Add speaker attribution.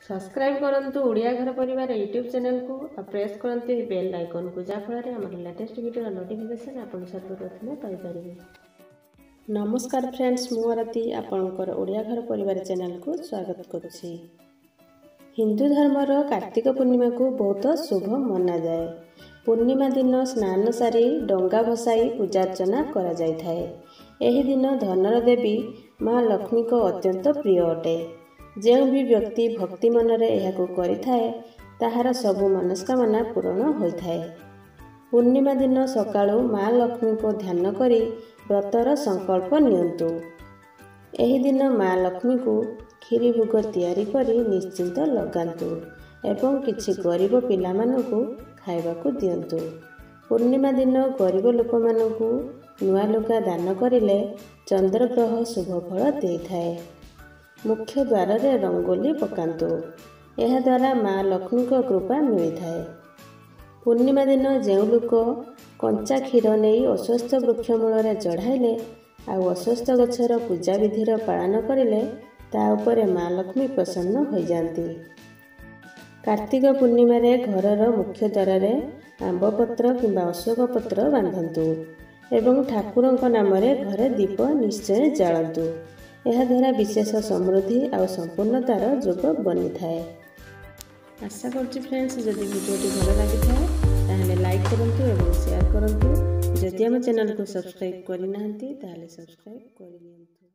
Speaker 1: Subscribe करंतु ओडिया घर परिवार यूट्यूब चैनल को और प्रेस करंतु बेल आइकन को जहाँफल आम लेटेस्ट वीडियो नोटिफिकेशन आपन सर्वप्रथम पाइपर। नमस्कार फ्रेंड्स, मु आरती आपणकर ओडिया घर परिवार चैनल को स्वागत करुछि। हिंदू धर्मर कार्तिक पूर्णिमा को बहुत शुभ मना जाए। पूर्णिमा दिन स्नान सारी डंगा भसाई पूजा अर्चना करा जाय थाए। एही दिन धनर देवी माँ लक्ष्मी को अत्यंत प्रिय अटे। जो भी व्यक्ति भक्ति मनरे एहाको करिथाए ताहार सबु मनस्कामना पूर्ण होइथाए। पूर्णिमा दिन सकाळु माँ लक्ष्मी को ध्यान करी व्रतर संकल्प नियंतु। एही दिन माँ लक्ष्मी को खीरी भोग तैयारी करी निश्चिंत लगांतु एवं किछि गरीब पिला मानकु खाइबाकु दियंतु। पूर्णिमा दिन गरीब लोक मानकु नुआ लुगा दान करिले चंद्रग्रह शुभ फल देइथाए। मुख्य द्वार रे रंगोली पकांतु, यह द्वारा माँ लक्ष्मी को कृपा मिलता है। पूर्णिमा दिन जो लोक कंचा क्षीर नहीं अस्वस्थ वृक्ष मूल चढ़ाइले आउ अस्वस्थ गछर पूजा विधिर पालन करिले ता उपरे माँ लक्ष्मी प्रसन्न हो जाती। कार्तिक पूर्णिमा रे घरर मुख्य द्वार रे आंबपत्र किंबा अशोक पत्र बांधतु एवं ठाकुरंक नाम रे घरे दीप निश्चय जालतु। यह द्वारा विशेष समृद्धि और संपूर्णतार जोग बनी थाए। आशा करछि फ्रेंड्स, जदि वीडियोटी भल लगी थाए ताहले लाइक करंतु एवं शेयर करंतु। जदि हम चैनल को सब्सक्राइब करि नाहंती ताहले सब्सक्राइब करि नियंतु।